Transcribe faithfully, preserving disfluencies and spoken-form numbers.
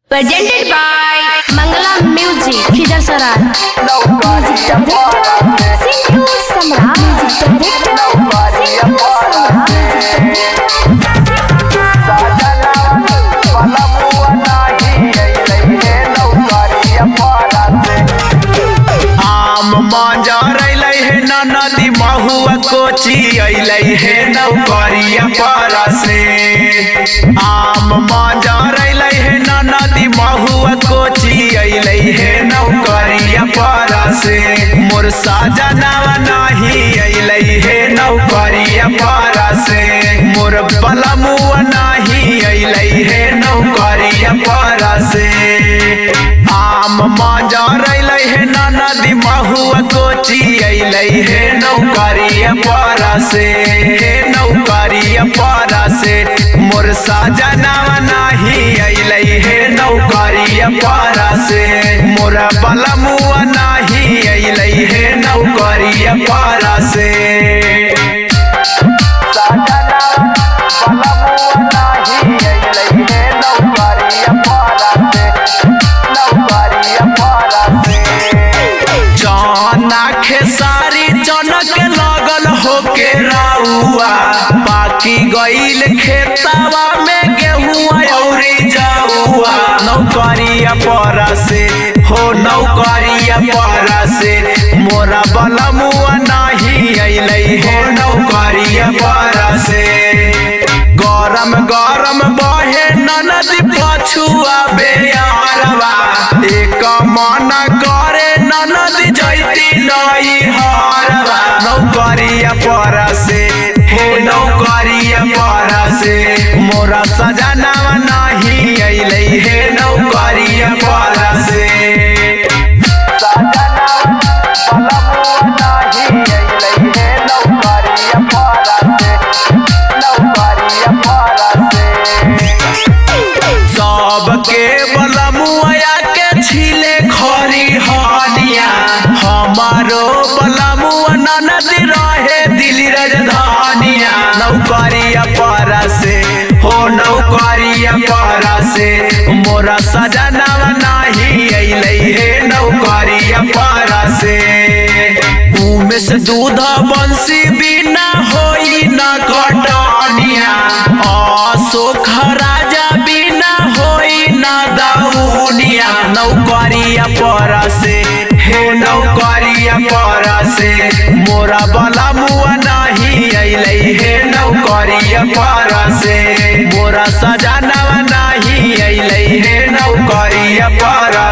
Presented by Mangala Music, Khidarsara. Music director, Sintu Samra. Music director, Sintu Samra. नदी महुआ कोची अइलै हे नौकरिया पारा से आम मंजर अइलै हे नदी महुआ कोची अइलै हे नौकरिया पारा से मोर साजनावा नहीं अइलै हे नौकरिया पारा से मोर बलमुआ नहीं अइलै हे नौकरिया पारा से आम मंजर अइलै हे नदी महुआ कोची अइलै हे नौकरिया पारा से हे नौकरिया पारा से मोर साजनावा नहीं अइलै हे नौकरिया पारा से मोर बलमुआ नहीं अइलै हे नौकरिया पारा से खेसारी चनक लगल होके राउआ बाकी गईल खेतावा में गेहुआ औरी जाउआ नौकरिया पारा से हो नौकरिया पारा से मोरा बलमुआ नहीं अइलै हे नौकरिया पारा से गरम गरम बहे नदी पछुआ बेयारवा एक मन करे नदी जैती नई हरवा नौकरिया पारा से हे नौकरिया पारा से मोरा सजनावा नहीं अइलै हे नौकरिया पारा से सबके बलमुआ के छिले खरी हनिया हमारो बलमुआ नदी रहे दिल्ली राजधानिया नौकरिया पारा से हो नौकरिया पारा से मोरा सजनावा नहीं अइलै हे नौकरिया पारा से उमे से दूध बंसी बिना होई न कटनिया अशोक राजा बिना होई न दौनिया नौकरिया पारा से हे नौकरिया पारा से मोरा बलमुआ नहीं अइलै हे नौकरिया पारा से मोरा सजनावा नहीं अइलै हे नौकरिया पारा